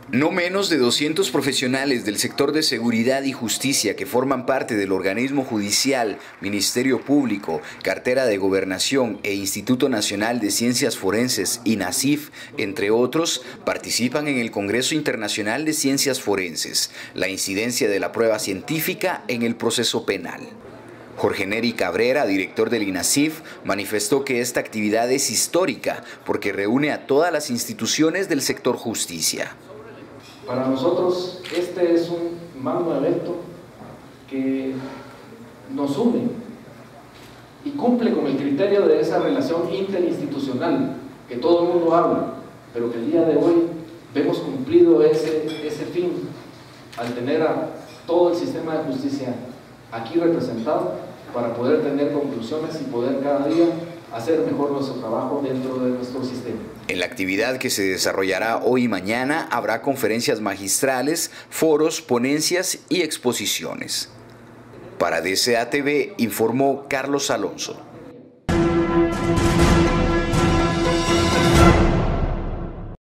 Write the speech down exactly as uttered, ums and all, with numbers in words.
No menos de doscientos profesionales del sector de seguridad y justicia que forman parte del organismo judicial, Ministerio Público, Cartera de Gobernación e Instituto Nacional de Ciencias Forenses, INACIF, entre otros, participan en el Congreso Internacional de Ciencias Forenses, la incidencia de la prueba científica en el proceso penal. Jorge Neri Cabrera, director del INACIF, manifestó que esta actividad es histórica porque reúne a todas las instituciones del sector justicia. Para nosotros este es un magno evento que nos une y cumple con el criterio de esa relación interinstitucional que todo el mundo habla, pero que el día de hoy vemos cumplido ese, ese fin al tener a todo el sistema de justicia aquí representado para poder tener conclusiones y poder cada día hacer mejor nuestro trabajo dentro de nuestro sistema. En la actividad que se desarrollará hoy y mañana habrá conferencias magistrales, foros, ponencias y exposiciones. Para D C A T V informó Carlos Alonso.